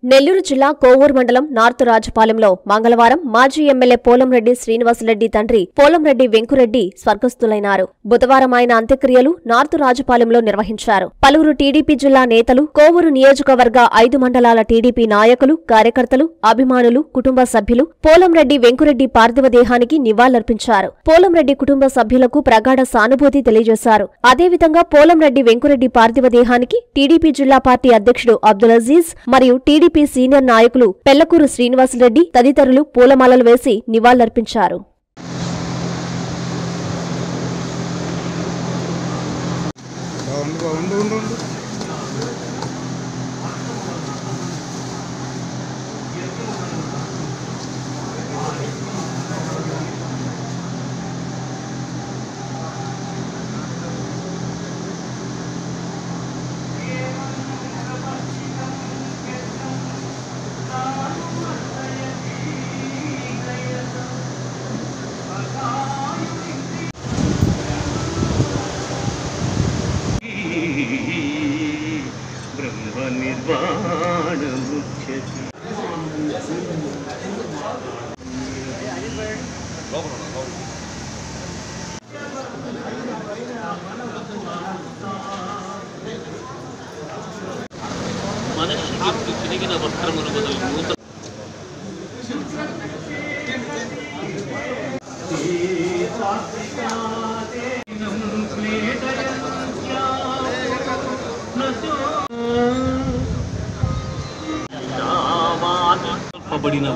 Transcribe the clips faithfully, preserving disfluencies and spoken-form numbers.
నెల్లూరు జిల్లా కోవూరు మండలం నార్త్ రాజపాలెంలో మంగళవారం మాజీ ఎమ్మెల్యే పోలంరెడ్డి శ్రీనివాసరెడ్డి తండ్రి పోలంరెడ్డి వెంకురెడ్డి స్వర్గస్థులైనారు. బుధవారం ఆయన అంత్యక్రియలు నార్త్ రాజపాలెంలో నిర్వహించారు. పలువురు టీడీపీ జిల్లా నేతలు, కోవూరు నియోజకవర్గ ఐదు మండలాల టీడీపీ నాయకులు, కార్యకర్తలు, అభిమానులు, కుటుంబ సభ్యులు పోలంరెడ్డి వెంకురెడ్డి పార్థివ దేహానికి నివాళులర్పించారు. పోలంరెడ్డి కుటుంబ సభ్యులకు ప్రగాఢ సానుభూతి తెలియజేశారు. అదేవిధంగా పోలంరెడ్డి వెంకురెడ్డి పార్థివ దేహానికి టీడీపీ జిల్లా పార్టీ అధ్యక్షుడు అబ్దుల్ అజీజ్ మరియు టీడీపీ సీనియర్ నాయకులు పెళ్లకూరు శ్రీనివాసరెడ్డి తదితరులు పూలమాలలు వేసి నివాళులర్పించారు. మనిషికి తిరిగిన వస్త్రములు బదులు నూతన పబడిన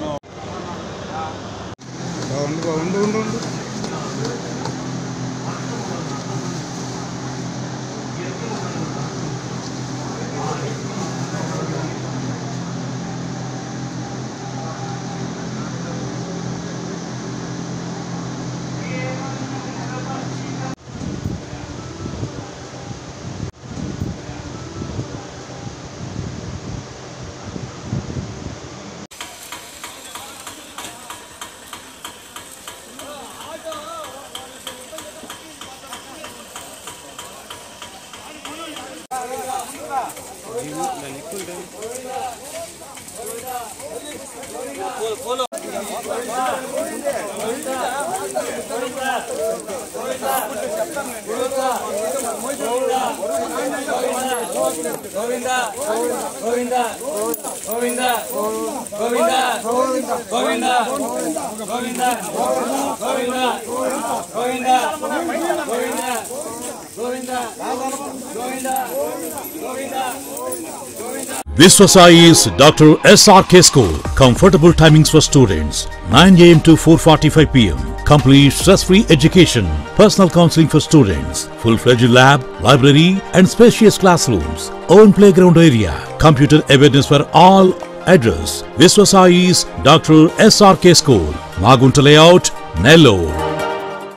Viswasai's Doctor S R K School. Comfortable timings for students. nine a m to four forty-five p m Complete stress-free education. Personal counseling for students. Full-fledged lab, library and spacious classrooms. Own playground area. Computer awareness for all. Address: Viswasai's Doctor S R K School. Magunta Layout, Nellore.